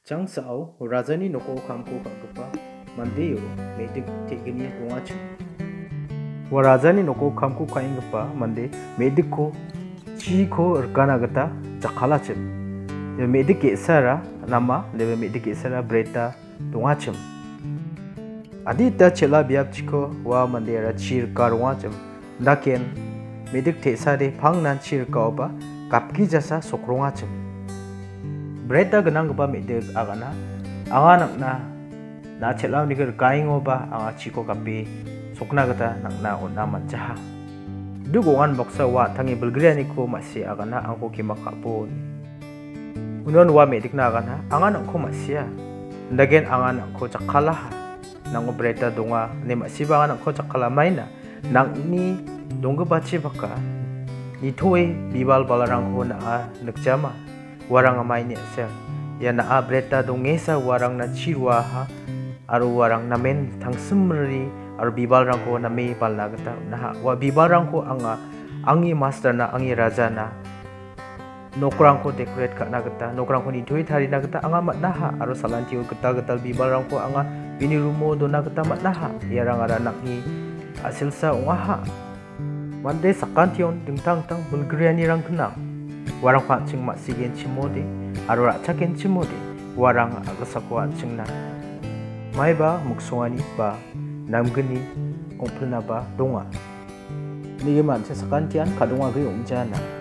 Changsao rajani noko kamko kangkapa mandeyo medik tegini dongachu. Wa rajani noko kamko kaingapa mande medikko chiko rkana gata jakhalachim. Medik esara nama lebe medik esara breta dongachim. Adita chela biap chiko wa mandera chir karwachim. Daken medik tesade pangnan chir kauba kapki jasa sokrongachim. Breta genang ba medik agana anganak na chela nikir kaingo ba anga chiko kapi sokna gata nakna onna manjaha. Dugongan boksa wa tangi belgriani ko masih agana angko kima kapon. Unon wa medik na agana anganak ko masih. Dagen anganak ko cakalaha. Nang breta donga ne masih ba anganak ko cakala maina. Nang ni dongga baci baka. Itoe bibal balarang ko na nagjama. Warang amay ni sel ya na breta dongesa warang na chirwaha aru warang namen thang sumri aru bibal rangko na me balagata na wa bibal rangko angi master na angi raja na nokrang ko decorate ka nagata nokrang ko ni doi thari nagata anga matnaha aru salantiu getal bibal rangko anga bini rumo do nagata matnaha ya rang ara nakni asilsa ungaha mande sakantion dingtang tang bulgriani rang kenang warang pancing maksigen cimode aru racaken cimode warang agasakwa cingna maiba muksongani ba namgeni ongplna ba donga ni man sesakantian kadonga ge ongjana